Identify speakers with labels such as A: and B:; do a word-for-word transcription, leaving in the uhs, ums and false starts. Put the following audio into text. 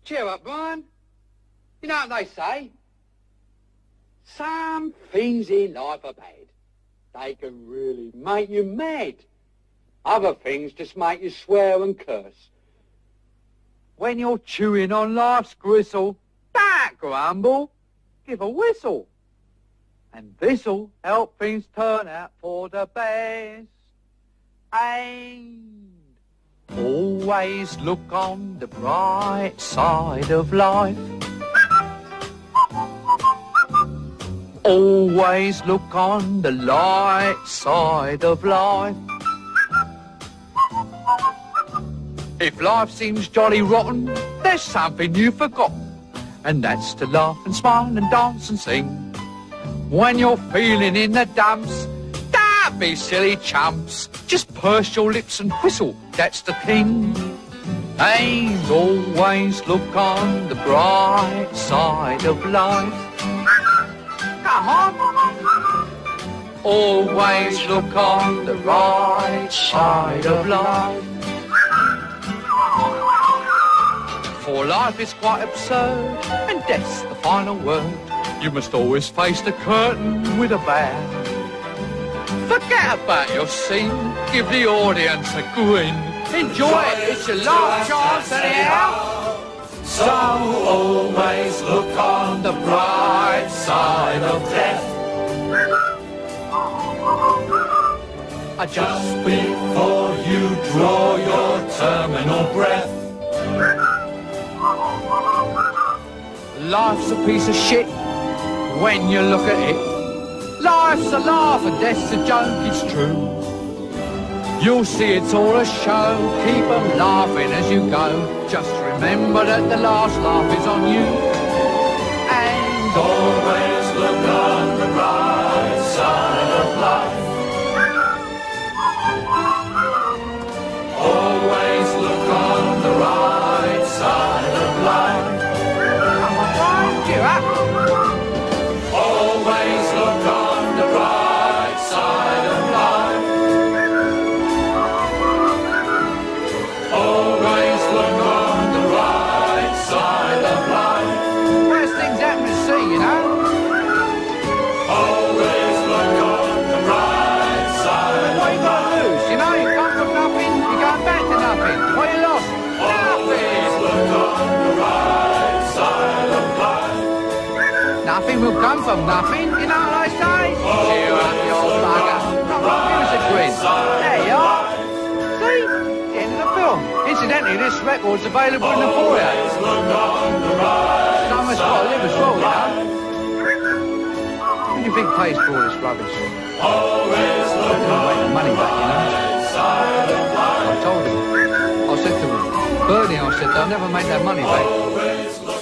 A: Cheer up, Brian. You know what they say? Some things in life are bad. They can really make you mad. Other things just make you swear and curse. When you're chewing on life's gristle, don't grumble, give a whistle. And this'll help things turn out for the best. And always look on the bright side of life. Always look on the light side of life. If life seems jolly rotten, there's something you've forgotten, and that's to laugh and smile and dance and sing. When you're feeling in the dumps, don't be silly chumps. Just purse your lips and whistle, that's the thing. And always look on the bright side of life. Come on. Always look on the right side of life. For life is quite absurd, and death's the final word. You must always face the curtain with a bow. Forget about your scene, give the audience a grin. Enjoy it, it's your last chance anyhow. So always look on the bright side of death. Just before you draw your terminal breath. Life's a piece of shit when you look at it. Life's a laugh and death's a joke, it's true. You'll see it's all a show, keep 'em laughing as you go. Just remember that the last laugh is on you. And always look on the right side of life. Always look on the right side of life. Come on, Brian, cheer up. Always look on the right side of life. Always look on the right side of life. Worst things happen to see, you know. Always look on the right side. What you got to lose? You know, you come from nothing, you're going back to nothing. What you lost? Always look on the right side of life. Nothing will come from nothing, you know what I say? Cheer up, you old bugger. Come on, give us a grin. There you are. See? The end of the film. Incidentally, this record's available in the foyer. Someone's got to live as well, you know. Who do you think pays for all this rubbish? Always look on the money back, you know. I told him. I said to him, Bernie, I said, they'll never make that money back.